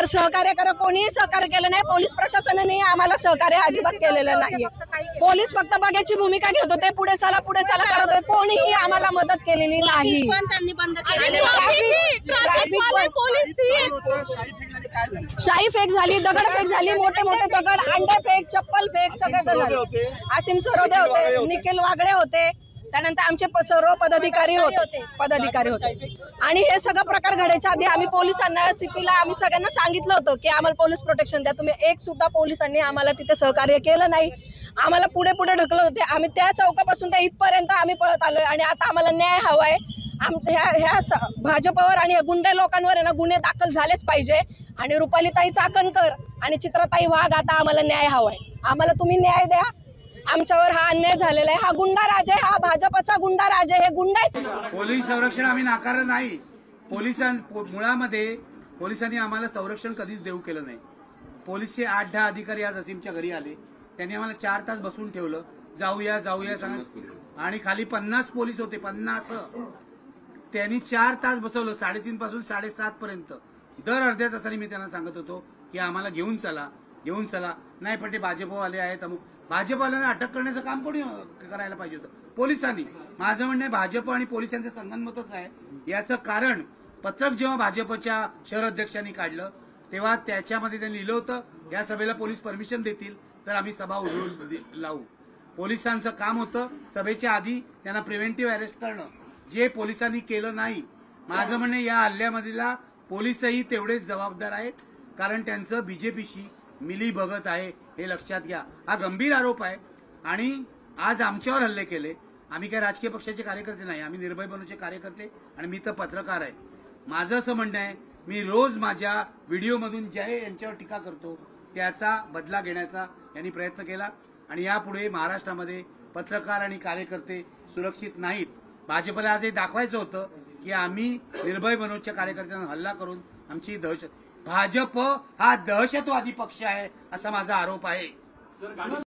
सहकार्य करा, कोणीही सहकार्य केलं नाही। पोलीस प्रशासनाने आम्हाला सहकार्य अजिबात केलेलं नाहीये। पोलीस फक्त बघायची भूमिका घेत होते, पुढे चला करत होते, कोणीही आम्हाला मदत केलेली नाही। शाई फेक झाली, दगडफेक झाली, मोठे मोठे दगड, अंडे फेक, चप्पल फेक सगळे झाले। आसिम सरोदे होते, निखिल वागळे होते, त्यानंतर आमचे सर्व पदाधिकारी होते आणि हे सगळं प्रकार घडायच्या आधी आम्ही पोलिसांना, सीपीला आम्ही सगळ्यांना सांगितलं होतं की आम्हाला पोलीस प्रोटेक्शन द्या। तुम्ही एक सुद्धा पोलिसांनी आम्हाला तिथे सहकार्य केलं नाही। आम्हाला पुढे ढकलत होते। आम्ही त्या चौकापासून त्या इथपर्यंत आम्ही पळत आलोय आणि आता आम्हाला न्याय हवाय। आमच्या ह्या भाजपवर आणि गुंडे लोकांवर आहे ना गुन्हे दाखल झालेच पाहिजे आणि रुपालीताई चाकणकर आणि चित्राताई वाघ आता आम्हाला न्याय हवाय। आम्हाला तुम्ही न्याय द्या। आमच्यावर हा अन्याय झालेला आहे। हा गुंडा राज आहे, हा भाजपचा गुंडा राज आहे, हे गुंडा आहेत। पोलीस संरक्षण आम्ही नाकारलं नाही। मुळामध्ये पोलिसांनी आम्हाला संरक्षण कधीच देऊ केलं नाही। पोलीसचे 8-10 अधिकारी आज असीमच्या घरी आले, त्यांनी आम्हाला 4 तास बसून ठेवलं, जाऊया सांगत, आणि खाली 50 पोलीस होते, 50। त्यांनी 4 तास बसवलं, 3:30 पासून 7:30 पर्यंत। दर अर्ध्या तासाने मी त्यांना सांगत होतो की आम्हाला घेऊन चला। नाही पण ते भाजपवाले आहेत, भाजपवाल्यांना अटक करण्याचं काम कोणी करायला पाहिजे होतं? पोलिसांनी। माझं म्हणणं आहे भाजप आणि पोलिसांचं संगनमतच आहे। याचं कारण पत्रक जेव्हा भाजपच्या शहर अध्यक्षांनी काढलं तेव्हा त्याच्यामध्ये त्यांनी लिहिलं होतं या सभेला पोलीस परमिशन देतील तर आम्ही सभा उघडून लावू। पोलिसांचं काम होतं सभेच्या आधी त्यांना प्रिव्हेंटिव्ह अरेस्ट करणं, जे पोलिसांनी केलं नाही। माझं म्हणणं या हल्ल्यामधला पोलीसही तेवढेच जबाबदार आहेत, कारण त्यांचं बीजेपीशी मिली भगत आहे, हे लक्षात घ्या। हा गंभीर आरोप आहे आणि आज आमच्यावर हल्ले केले। आम्ही काही राजकीय पक्षाचे कार्यकर्ते नाही, आम्ही निर्भय बनूचे कार्यकर्ते आणि मी तर पत्रकार आहे। माझं असं म्हणणं आहे, मी रोज माझ्या व्हिडिओमधून जे यांच्यावर टीका करतो त्याचा बदला घेण्याचा यांनी प्रयत्न केला आणि यापुढे महाराष्ट्रामध्ये पत्रकार आणि कार्यकर्ते सुरक्षित नाहीत। भाजपला आज हे दाखवायचं होतं की आम्ही निर्भय बनोच्या कार्यकर्त्यांना हल्ला करून आमची दहशत, भाजप हा दहशतवादी पक्ष आहे असा माझा आरोप आहे।